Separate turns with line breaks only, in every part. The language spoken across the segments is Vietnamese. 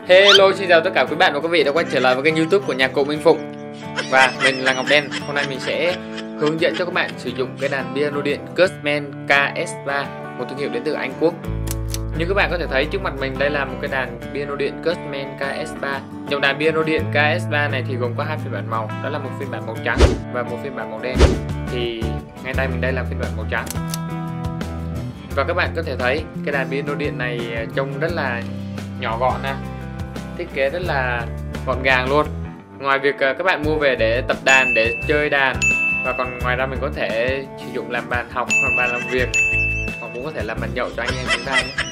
Hello, xin chào tất cả quý bạn và quý vị đã quay trở lại với kênh YouTube của nhạc cụ Minh Phụng. Và mình là Ngọc Đen. Hôm nay mình sẽ hướng dẫn cho các bạn sử dụng cái đàn piano điện Kurtzman KS3, một thương hiệu đến từ Anh Quốc. Như các bạn có thể thấy trước mặt mình, đây là một cái đàn piano điện Kurtzman KS3. Dòng đàn piano điện KS3 này thì gồm có hai phiên bản màu, đó là một phiên bản màu trắng và một phiên bản màu đen. Thì ngay tay mình đây là phiên bản màu trắng. Và các bạn có thể thấy cái đàn piano điện này trông rất là nhỏ gọn nè, thiết kế rất là gọn gàng luôn. Ngoài việc các bạn mua về để tập đàn, để chơi đàn, và còn ngoài ra mình có thể sử dụng làm bàn học hoặc bàn làm việc, hoặc cũng có thể làm bàn nhậu cho anh em chúng ta nhé.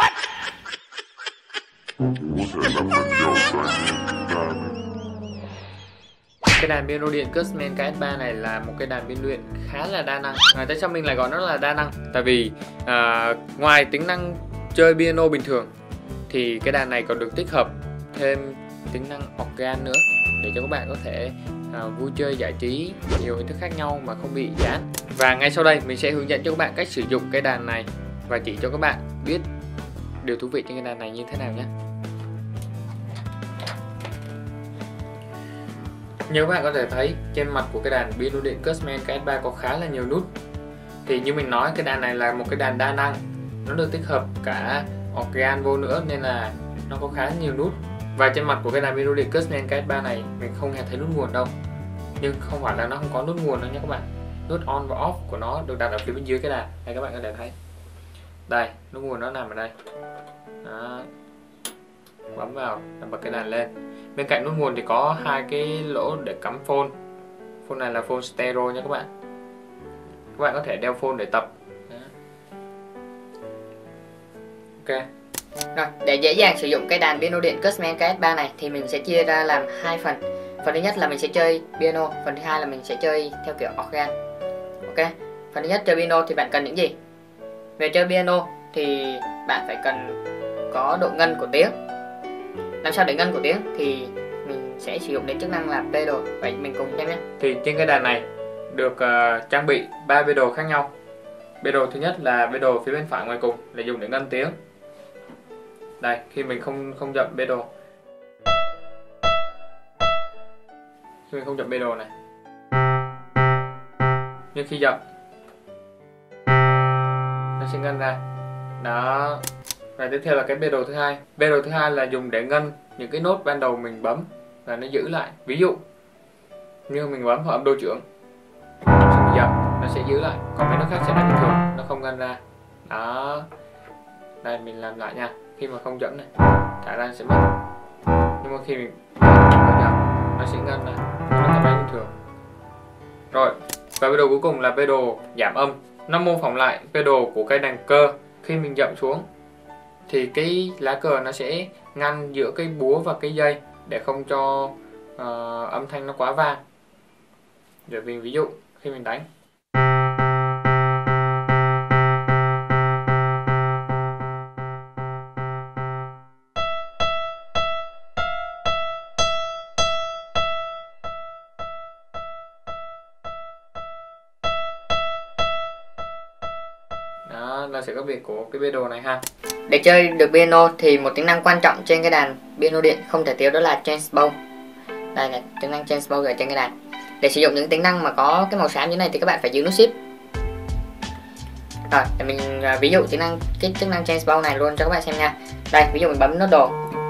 Cái đàn piano điện Kurtzman KS3 này là một cái đàn piano điện khá là đa năng. Tại sao mình lại gọi nó là đa năng? Tại vì ngoài tính năng chơi piano bình thường thì cái đàn này còn được tích hợp thêm tính năng organ nữa, để cho các bạn có thể vui chơi giải trí nhiều hình thức khác nhau mà không bị chán. Và ngay sau đây mình sẽ hướng dẫn cho các bạn cách sử dụng cái đàn này và chỉ cho các bạn biết điều thú vị trên cái đàn này như thế nào nhé. Như các bạn có thể thấy trên mặt của cái đàn piano điện Kurtzman KS3 có khá là nhiều nút. Thì như mình nói, cái đàn này là một cái đàn đa năng, nó được tích hợp cả organ vô nữa nên là nó có khá nhiều nút. Và trên mặt của cái đàn piano điện Kurtzman KS3 này mình không hề thấy nút nguồn đâu. Nhưng không phải là nó không có nút nguồn đâu nha các bạn. Nút on và off của nó được đặt ở phía bên dưới cái đàn. Đây các bạn có thể thấy. Đây, nút nguồn nó nằm ở đây. Đó. Bấm vào là bật cái đàn lên. Bên cạnh nút nguồn thì có hai cái lỗ để cắm phone. Phone này là phone stereo nha các bạn. Các bạn có thể đeo phone để tập. Đó. Ok.
Rồi, để dễ dàng sử dụng cái đàn piano điện Kurtzman KS3 này thì mình sẽ chia ra làm hai phần. Phần thứ nhất là mình sẽ chơi piano, phần thứ hai là mình sẽ chơi theo kiểu organ. Ok. Phần thứ nhất chơi piano thì bạn cần những gì? Về chơi piano thì bạn phải cần có độ ngân của tiếng. Làm sao để ngân của tiếng thì mình sẽ sử dụng đến chức năng là pedal. Vậy mình cùng xem nhé.
Thì trên cái đàn này được trang bị 3 pedal khác nhau. Pedal thứ nhất là pedal phía bên phải ngoài cùng là dùng để ngân tiếng. Đây, khi mình không dậm pedal, khi mình không dậm pedal này, nhưng khi dậm nó sẽ ngân ra. Đó. Và tiếp theo là cái pedal thứ hai. Pedal thứ hai là dùng để ngân những cái nốt ban đầu mình bấm và nó giữ lại. Ví dụ như mình bấm vào âm đô trưởng, xong mình dậm, nó sẽ giữ lại. Còn mấy nốt khác sẽ là bình thường, nó không ngân ra. Đó. Đây mình làm lại nha. Khi mà không dẫm này, thả ra sẽ mất. Nhưng mà khi mình dẫm, nó sẽ ngân này, nó cảm thấy bình thường. Rồi, và pedal cuối cùng là pedal giảm âm. Nó mô phỏng lại pedal của cây đàn cơ. Khi mình dậm xuống thì cái lá cờ nó sẽ ngăn giữa cái búa và cái dây để không cho âm thanh nó quá vang. Để mình ví dụ khi mình đánh, đó là sự khác biệt của cái pedal này ha.
Để chơi được piano thì một tính năng quan trọng trên cái đàn piano điện không thể thiếu đó là change bow. Đây là tính năng change bow ở trên cái đàn. Để sử dụng những tính năng mà có cái màu xám như này thì các bạn phải giữ nút shift. Rồi, để mình ví dụ cái chức năng change bow này luôn cho các bạn xem nha. Đây, ví dụ mình bấm nút đồ.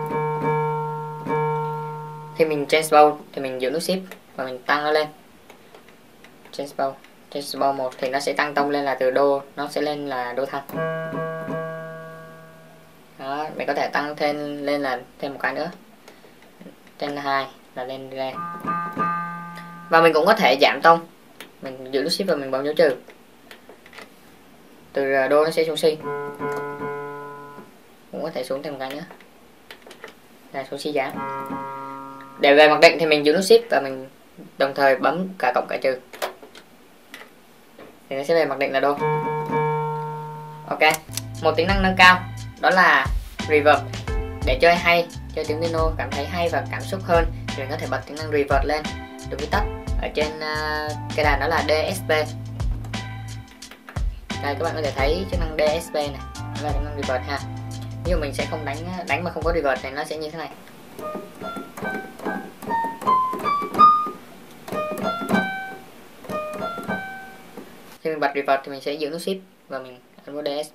Khi mình change bow thì mình giữ nút shift và mình tăng nó lên. Change bow 1 thì nó sẽ tăng tông lên là từ đô, nó sẽ lên là đô thăng. Đó, mình có thể tăng thêm lên là thêm một cái nữa. Trên 2 là lên re. Và mình cũng có thể giảm tông. Mình giữ nút shift và mình bấm dấu trừ. Từ đô nó sẽ xuống si. Cũng có thể xuống thêm một cái nữa. Là xuống si giảm. Để về mặc định thì mình giữ nút shift và mình đồng thời bấm cả cộng cả trừ. Thì nó sẽ về mặc định là đô. Ok. Một tính năng nâng cao đó là reverb. Để chơi hay, chơi tiếng piano cảm thấy hay và cảm xúc hơn thì mình có thể bật tính năng reverb lên. Được viết tắt ở trên cái đàn đó là DSP. Đây các bạn có thể thấy chức năng DSP này, đó là tính năng reverb ha. Ví dụ mình sẽ không đánh mà không có reverb thì nó sẽ như thế này. Khi mình bật reverb thì mình sẽ giữ nút shift và mình ấn vào DSP.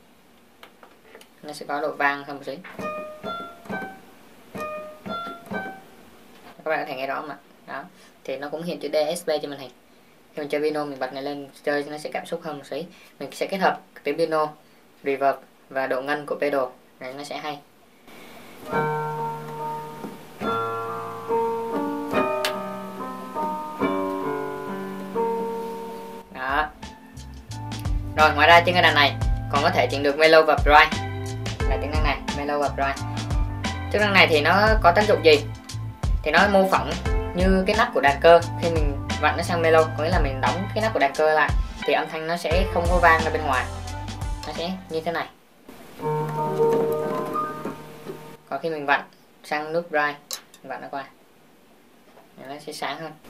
Nó sẽ có độ vang hơn một xíu. Các bạn có thể nghe rõ không ạ? Đó, thì nó cũng hiện chữ DSP trên màn hình. Khi mình chơi piano mình bật này lên chơi nó sẽ cảm xúc hơn một xíu. Mình sẽ kết hợp tiếng piano, reverb và độ ngân của pedal này, nó sẽ hay. Đó. Rồi ngoài ra trên cái đàn này còn có thể chỉnh được mellow và dry, là tính năng này, mellow và dry. Chức năng này thì nó có tác dụng gì? Thì nó mô phỏng như cái nắp của đàn cơ. Khi mình vặn nó sang mellow, có nghĩa là mình đóng cái nắp của đàn cơ lại thì âm thanh nó sẽ không có vang ra bên ngoài, nó sẽ như thế này. Còn khi mình vặn sang nút dry, mình vặn nó qua, nó sẽ sáng hơn,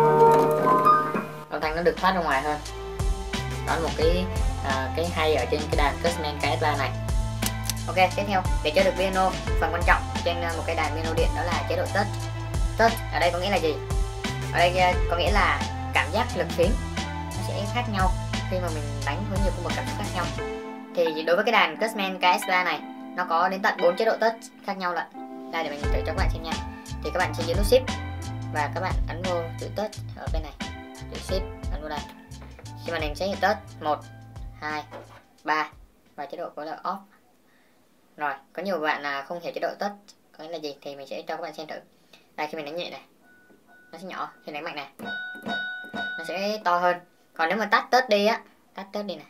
âm thanh nó được thoát ra ngoài hơn. Đó là một cái hay ở trên cái đàn Custman KS3 này. Ok, tiếp theo để chơi được piano, phần quan trọng trên một cái đàn piano điện đó là chế độ touch. Touch ở đây có nghĩa là gì? Ở đây có nghĩa là cảm giác lực phím nó sẽ khác nhau khi mà mình đánh với nhiều cung bậc cảm xúc khác nhau. Thì đối với cái đàn Custman KS3 này nó có đến tận 4 chế độ touch khác nhau lận. Đây để mình thử cho các bạn xem nha. Thì các bạn sẽ giữ nút shift và các bạn ấn vô chữ touch ở bên này, chữ shift ấn vô đây. Khi màn hình sẽ hiện touch 1, 2, 3 và chế độ gọi là off. Rồi, có nhiều bạn là không hiểu chế độ touch có nghĩa là gì thì mình sẽ cho các bạn xem thử. Đây, khi mình đánh nhẹ này nó sẽ nhỏ, khi đánh mạnh này nó sẽ to hơn. Còn nếu mà tắt touch đi á, tắt touch đi này,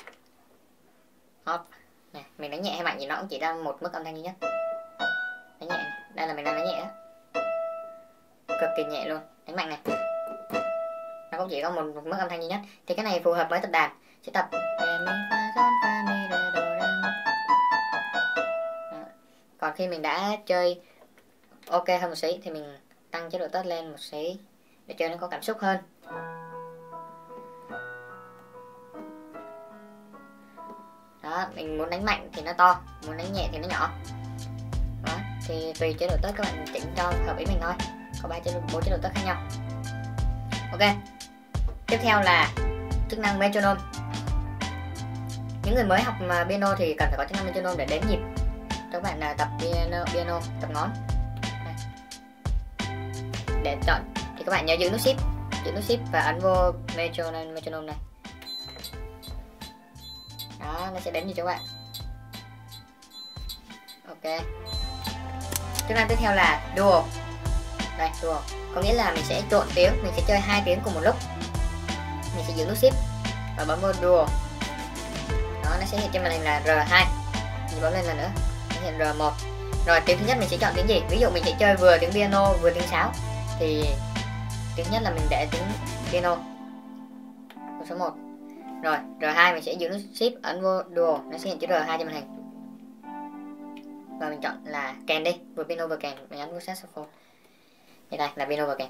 off này, mình đánh nhẹ hay mạnh thì nó cũng chỉ ra một mức âm thanh duy nhất. Đánh nhẹ này. Đây là mình đang đánh nhẹ đó, cực kỳ nhẹ luôn. Đánh mạnh này nó cũng chỉ có một mức âm thanh duy nhất. Thì cái này phù hợp với tập đàn, sẽ tập còn khi mình đã chơi ok hơn một xí thì mình tăng chế độ touch lên một xí để chơi nó có cảm xúc hơn. Đó, mình muốn đánh mạnh thì nó to, muốn đánh nhẹ thì nó nhỏ. Đó, thì tùy chế độ touch các bạn chỉnh cho hợp ý mình thôi. Có 4 chế độ touch khác nhau. Ok, tiếp theo là chức năng metronome. Những người mới học piano thì cần phải có chức năng metronome để đếm nhịp. Các bạn tập piano tập ngón. Đây. Để chọn thì các bạn nhớ giữ nút shift và ấn vô metronome này. Đó, nó sẽ đếm như cho các bạn. Ok. Chức năng tiếp theo là dual. Đây, dual có nghĩa là mình sẽ trộn tiếng, mình sẽ chơi 2 tiếng cùng một lúc. Mình sẽ giữ nút shift và bấm vô dual. Đó, nó sẽ hiện trên màn hình là R2. Mình bấm lên lần nữa, nó hiện R1. Rồi tiếng thứ nhất mình sẽ chọn tiếng gì? Ví dụ mình sẽ chơi vừa tiếng piano vừa tiếng sáo thì tiếng nhất là mình để tiếng piano số 1. Rồi R2 mình sẽ giữ nút shift ấn vô dual, nó sẽ hiện chữ R2 trên màn hình. Và mình chọn là kèn đi, vừa piano vừa kèn, mình ấn vô saxophone. Đây là piano vừa kèn.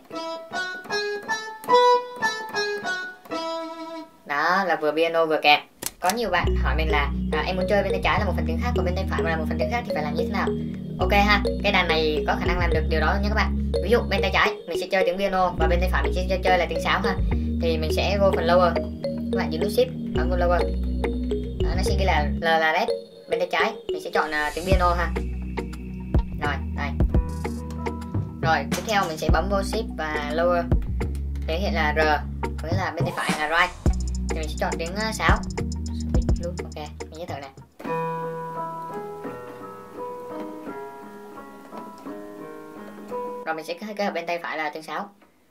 Đó là vừa piano vừa kèn. Có nhiều bạn hỏi mình là em muốn chơi bên tay trái là một phần tiếng khác, còn bên tay phải là một phần tiếng khác thì phải làm như thế nào? Ok ha, cái đàn này có khả năng làm được điều đó nha các bạn. Ví dụ bên tay trái mình sẽ chơi tiếng piano và bên tay phải mình sẽ chơi là tiếng sáo ha. Thì mình sẽ vô phần lower, các bạn giữ nút shift ấn vô lower. Đó, nó sẽ ghi là L là red bên tay trái, mình sẽ chọn tiếng piano ha. Rồi đây. Rồi tiếp theo mình sẽ bấm vô shift và lower để hiện là R, có nghĩa là bên tay phải là right. Thì mình sẽ chọn tiếng sáo. Ok, mình nhớ thử này. Rồi mình sẽ kết hợp bên tay phải là tiếng sáo.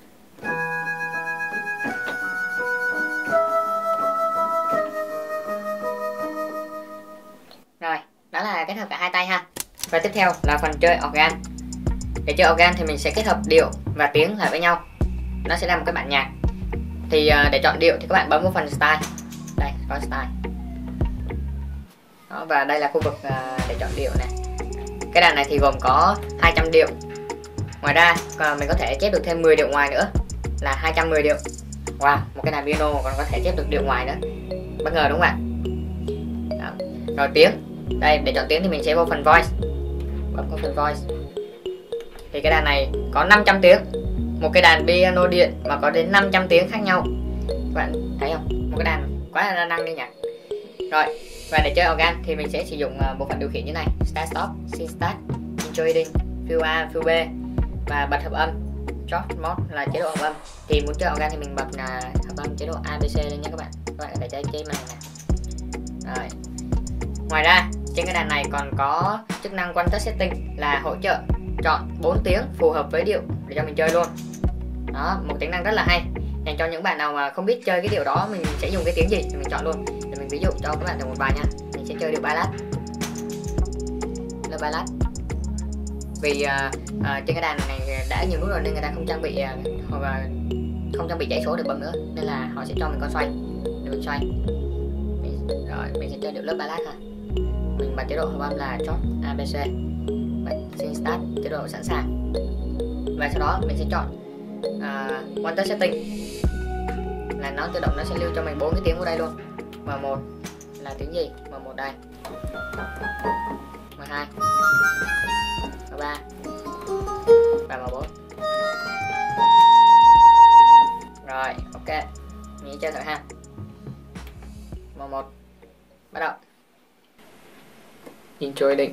Rồi, đó là kết hợp cả hai tay ha. Và tiếp theo là phần chơi organ. Để chơi organ thì mình sẽ kết hợp điệu và tiếng lại với nhau. Nó sẽ là một cái bản nhạc. Thì để chọn điệu thì các bạn bấm vào phần style. Đây, có style. Đó, và đây là khu vực để chọn điệu này. Cái đàn này thì gồm có 200 điệu. Ngoài ra mình có thể chép được thêm 10 điệu ngoài nữa là 210 điệu. Wow, một cái đàn piano còn có thể chép được điệu ngoài nữa. Bất ngờ đúng không ạ? Đó. Rồi tiếng Đây, để chọn tiếng thì mình sẽ vô phần voice, bấm vào phần voice. Thì cái đàn này có 500 tiếng, một cái đàn piano điện mà có đến 500 tiếng khác nhau. Các bạn thấy không? Một cái đàn quá là đa năng đi nhỉ. Rồi, và để chơi organ thì mình sẽ sử dụng bộ phận điều khiển như này: start stop, sync start, introing, fill A, fill B và bật hợp âm. Short mode là chế độ hợp âm. Thì muốn chơi organ thì mình bật hợp âm chế độ ABC lên nha các bạn. Các bạn có thể chơi trên màn hình này. Rồi. Ngoài ra trên cái đàn này còn có chức năng One Touch Setting là hỗ trợ chọn 4 tiếng phù hợp với điệu để cho mình chơi luôn. Đó, một tính năng rất là hay dành cho những bạn nào mà không biết chơi cái điệu đó mình sẽ dùng cái tiếng gì thì mình chọn luôn. Để mình ví dụ cho các bạn thử một bài nha. Mình sẽ chơi điệu ballad. Là ballad. Vì trên cái đàn này đã nhiều nút rồi nên người ta không trang bị hoặc là không trang bị dãy số để bấm nữa, nên là họ sẽ cho mình con xoay để mình xoay. Rồi mình sẽ chơi điệu lớp ballad ha. Mình bật chế độ hợp âm là chốt ABC, sync start chế độ sẵn sàng, và sau đó mình sẽ chọn One Touch Setting là nó tự động nó sẽ lưu cho mình 4 cái tiếng vào đây luôn. M1 là tiếng gì? M1 đây, M2, M3 và M4. Rồi, ok, mình chơi thử ha. M1 bắt đầu. Intro định.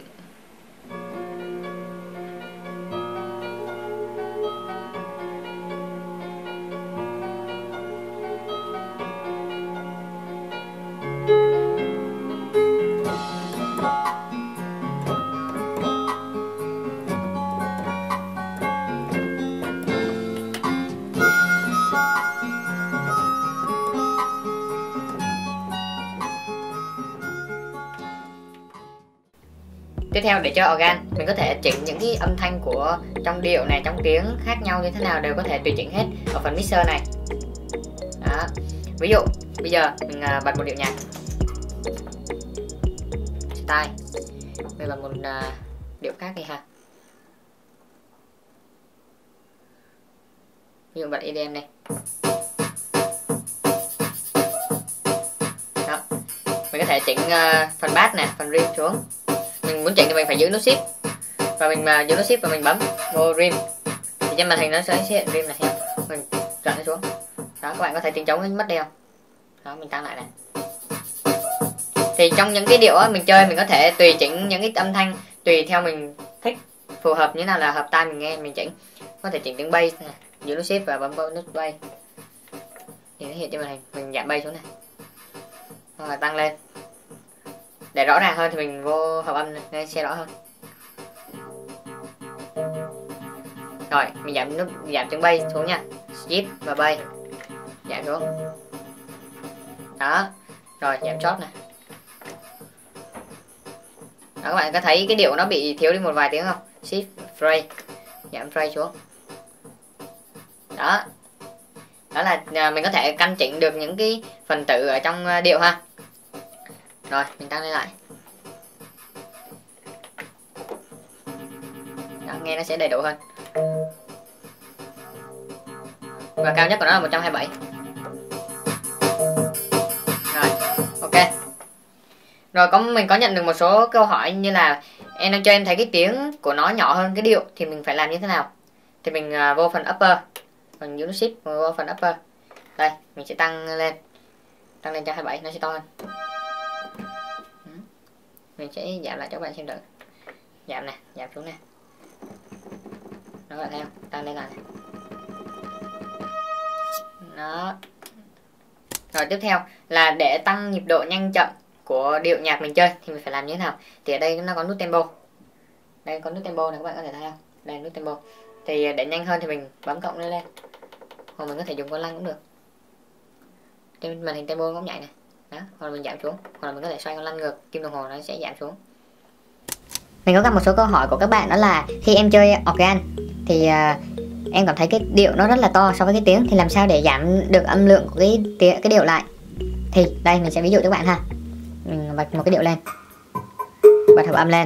Tiếp theo, để chơi organ mình có thể chỉnh những cái âm thanh của trong điệu này, trong tiếng khác nhau như thế nào đều có thể tùy chỉnh hết ở phần mixer này. Đó. Ví dụ bây giờ mình bật một điệu nhạc style, mình bật một điệu khác đi ha. Ví dụ bật EDM này. Đó. Mình có thể chỉnh phần bass này, phần rim xuống. Mình muốn chỉnh thì mình phải giữ nút shift và mình giữ nút shift và mình bấm vô rim thì trên màn hình nó sẽ hiện rim này, mình chọn nó xuống. Đó, các bạn có thể tiếng trống nó mất đi không? Đó, mình tăng lại này. Thì trong những cái điệu á, mình chơi mình có thể tùy chỉnh những cái âm thanh tùy theo mình thích, phù hợp như nào là hợp tai mình nghe mình chỉnh. Có thể chỉnh tiếng bass này, giữ nút shift và bấm vào nút bass thì nó hiện trên màn hình. Mình giảm bass xuống này hoặc là tăng lên. Để rõ ràng hơn thì mình vô hợp âm này, nên sẽ rõ hơn. Rồi, mình giảm tiếng bass xuống nha. Shift và bass. Giảm xuống. Đó. Rồi, giảm chót này. Đó, các bạn có thấy cái điệu nó bị thiếu đi một vài tiếng không? Shift, phrase. Giảm phrase xuống. Đó. Đó là mình có thể căn chỉnh được những cái phần tử ở trong điệu ha. Rồi, mình tăng lên lại. Đó, nghe nó sẽ đầy đủ hơn. Và cao nhất của nó là 127. Rồi, ok. Rồi mình có nhận được một số câu hỏi như là em đang chơi em thấy cái tiếng của nó nhỏ hơn cái điệu thì mình phải làm như thế nào? Thì mình vô phần upper, mình giữ nút shift vô phần upper. Đây, mình sẽ tăng lên cho 27 nó sẽ to hơn. Mình sẽ giảm lại cho các bạn xem thử. Giảm nè, giảm xuống nè. Nó là theo, tăng lên lại này. Đó. Rồi tiếp theo là để tăng nhịp độ nhanh chậm của điệu nhạc mình chơi thì mình phải làm như thế nào? Thì ở đây nó có nút tempo. Đây có nút tempo này, các bạn có thể thấy không? Đây nút tempo. Thì để nhanh hơn thì mình bấm cộng lên. Hoặc mình có thể dùng con lăn cũng được. Trên màn hình tempo nó cũng nhảy này. Đó, hoặc là mình giảm xuống, hoặc là mình có thể xoay con lăn ngược, kim đồng hồ nó sẽ giảm xuống. Mình có gặp một số câu hỏi của các bạn đó là khi em chơi organ thì em cảm thấy cái điệu nó rất là to so với cái tiếng, thì làm sao để giảm được âm lượng của cái điệu lại? Thì đây mình sẽ ví dụ cho các bạn ha. Mình bật một cái điệu lên, bật hợp âm lên.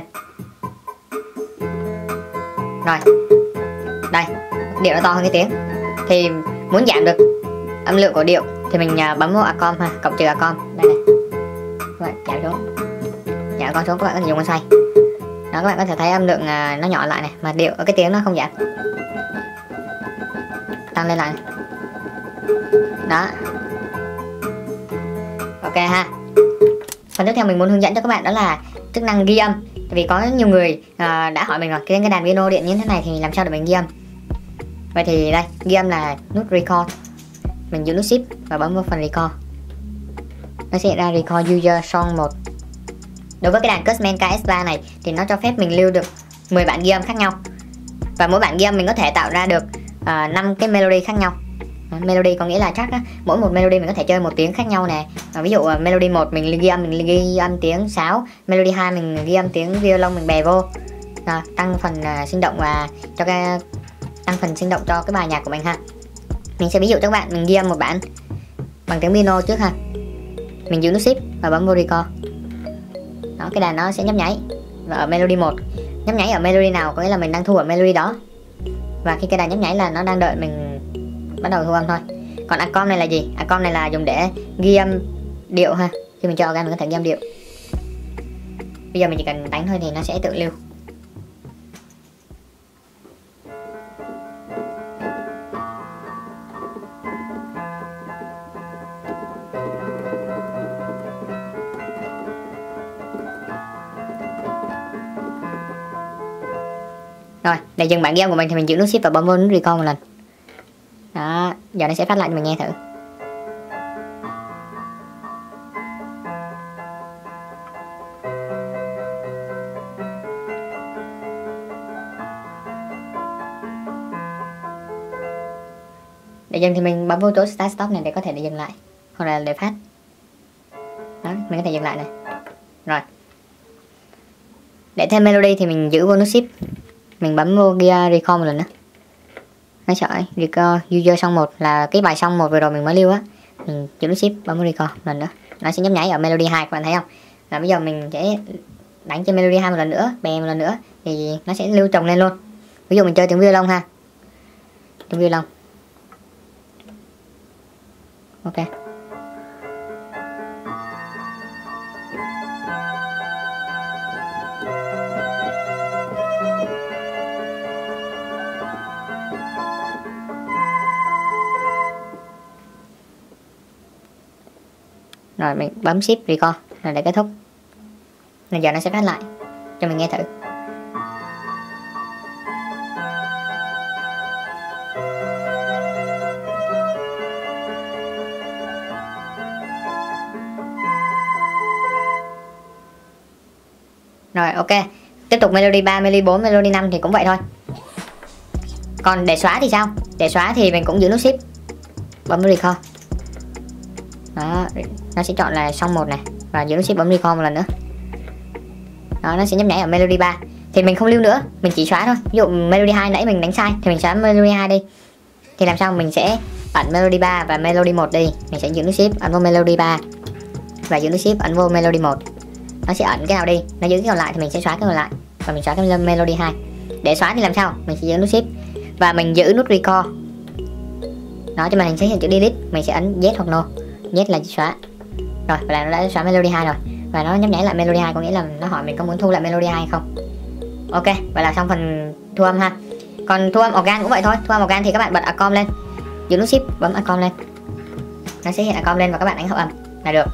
Rồi, đây điệu nó to hơn cái tiếng. Thì muốn giảm được âm lượng của điệu thì mình bấm vào Acom ha, cộng trừ Acom đây này. Vậy giảm xuống. Giảm con xuống các bạn có thể dùng con xoay. Đó, các bạn có thể thấy âm lượng nó nhỏ lại này, mà điệu cái tiếng nó không giảm. Tăng lên lại này. Đó. Ok ha. Phần tiếp theo mình muốn hướng dẫn cho các bạn đó là chức năng ghi âm. Tại vì có nhiều người đã hỏi mình rồi, cái đàn piano điện như thế này thì làm sao để mình ghi âm. Vậy thì đây, ghi âm là nút record. Mình giữ nút shift và bấm vào phần record. Nó sẽ ra record user song 1. Đối với cái đàn Custman KS3 này thì nó cho phép mình lưu được 10 bản ghi âm khác nhau. Và mỗi bản ghi âm mình có thể tạo ra được 5 cái melody khác nhau. Melody có nghĩa là chắc á, mỗi một melody mình có thể chơi một tiếng khác nhau nè. Ví dụ melody 1 mình ghi âm tiếng sáo, melody 2 mình ghi âm tiếng violon mình bè vô. Tăng phần sinh động và tăng phần sinh động cho cái bài nhạc của mình ha. Mình sẽ ví dụ cho các bạn, mình ghi âm một bản bằng tiếng piano trước ha. Mình giữ nút shift và bấm vô record. Đó, cái đàn nó sẽ nhấp nháy. Và ở melody 1, nhấp nháy ở melody nào có nghĩa là mình đang thu ở melody đó. Và khi cái đàn nhấp nháy là nó đang đợi mình bắt đầu thu âm thôi. Còn acom này là gì? Acom này là dùng để ghi âm điệu ha. Khi mình cho organ mình có thể ghi âm điệu. Bây giờ mình chỉ cần đánh thôi thì nó sẽ tự lưu. Rồi, để dừng bản ghi âm của mình thì mình giữ nút shift và bấm vô nút record một lần. Đó, giờ nó sẽ phát lại cho mình nghe thử. Để dừng thì mình bấm vô chỗ start stop này để có thể để dừng lại, hoặc là để phát. Đó, mình có thể dừng lại này. Rồi. Để thêm melody thì mình giữ vô nút shift. Mình bấm vô gear record một lần nữa. Nó sẽ record user song 1 là cái bài song 1 vừa rồi mình mới lưu á. Mình giữ nút shift bấm vô record một lần nữa. Nó sẽ nhấp nháy ở melody 2, các bạn thấy không? Là bây giờ mình sẽ đánh trên melody 2 một lần nữa, bè một lần nữa thì nó sẽ lưu chồng lên luôn. Ví dụ mình chơi tiếng violon ha. Tiếng violon. Ok. Rồi mình bấm shift record rồi để kết thúc. Bây giờ nó sẽ phát lại cho mình nghe thử. Rồi ok. Tiếp tục melody 3, melody 4, melody 5 thì cũng vậy thôi. Còn để xóa thì sao? Để xóa thì mình cũng giữ nút shift, bấm record. Đó, nó sẽ chọn là song 1 này và giữ nút shift bấm record một lần nữa. Đó, nó sẽ nhấp nháy ở melody 3. Thì mình không lưu nữa, mình chỉ xóa thôi. Ví dụ melody 2 nãy mình đánh sai thì mình xóa melody 2 đi. Thì làm sao mình sẽ ẩn melody 3 và melody 1 đi. Mình sẽ giữ nút shift ấn vô melody 3 và giữ nút shift ấn vô melody 1. Nó sẽ ẩn cái nào đi, nó giữ cái còn lại thì mình sẽ xóa cái còn lại và mình xóa cái melody 2. Để xóa thì làm sao? Mình sẽ giữ nút shift và mình giữ nút record. Đó, cho mình sẽ hiện chữ delete, mình sẽ ấn yes hoặc no. Yes là xóa. Rồi, vậy là nó đã xóa melody 2 rồi. Và nó nhấp nháy lại melody 2 có nghĩa là nó hỏi mình có muốn thu lại melody 2 hay không. Ok, vậy là xong phần thu âm ha. Còn thu âm organ cũng vậy thôi. Thu âm organ thì các bạn bật acom lên, giữ nút shift bấm acom lên. Nó sẽ hiện acom lên và các bạn đánh hợp âm là được.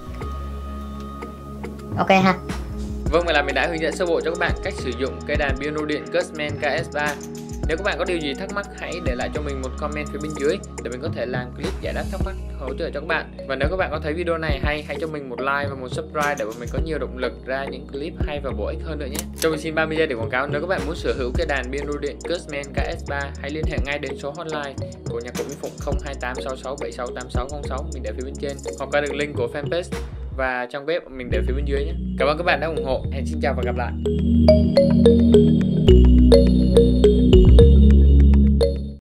Ok ha.
Vâng, vậy là mình đã hướng dẫn sơ bộ cho các bạn cách sử dụng cây đàn piano điện Custman KS3. Nếu các bạn có điều gì thắc mắc hãy để lại cho mình một comment phía bên dưới để mình có thể làm clip giải đáp thắc mắc hỗ trợ cho các bạn. Và nếu các bạn có thấy video này hay, hãy cho mình một like và một subscribe để mình có nhiều động lực ra những clip hay và bổ ích hơn nữa nhé. Cho mình xin 30 giây để quảng cáo. Nếu các bạn muốn sở hữu cây đàn piano điện Custman KS3 hãy liên hệ ngay đến số hotline của nhà cụ Minh Phụng 02866768606 mình để phía bên trên, hoặc qua đường link của fanpage và trang web mình để phía bên dưới nhé. Cảm ơn các bạn đã ủng hộ. Hẹn xin chào và gặp lại.